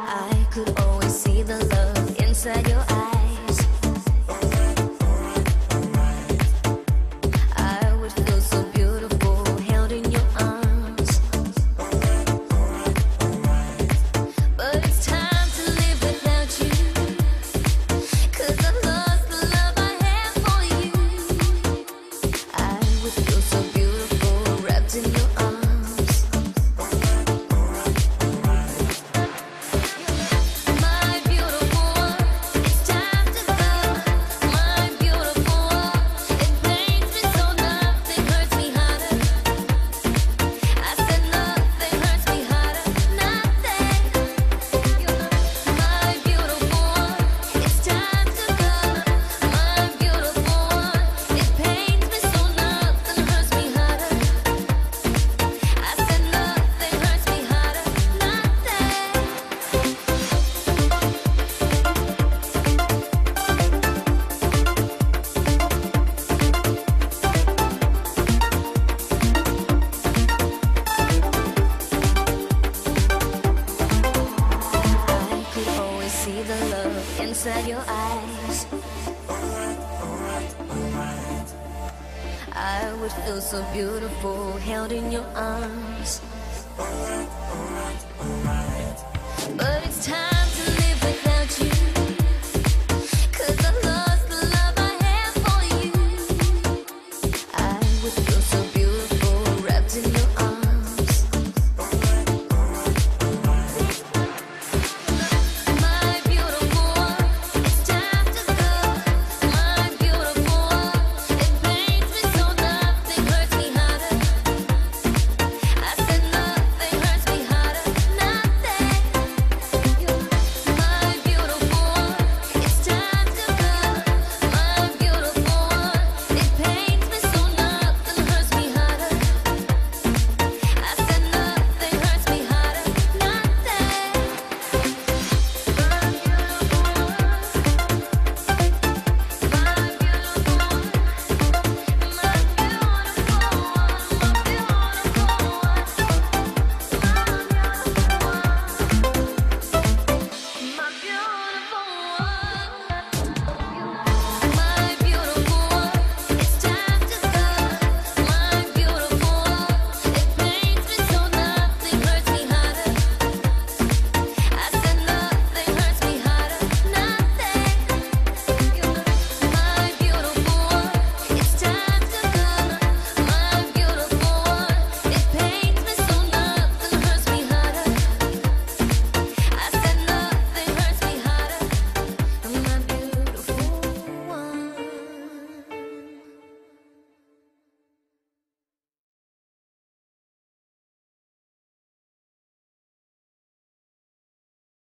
I could always see the love inside your eyes. I would feel so beautiful held in your arms. But it's time to live without you, 'cause I lost the love I had for you. I would feel so beautiful wrapped in your arms. See the love inside your eyes. I would feel so beautiful held in your arms.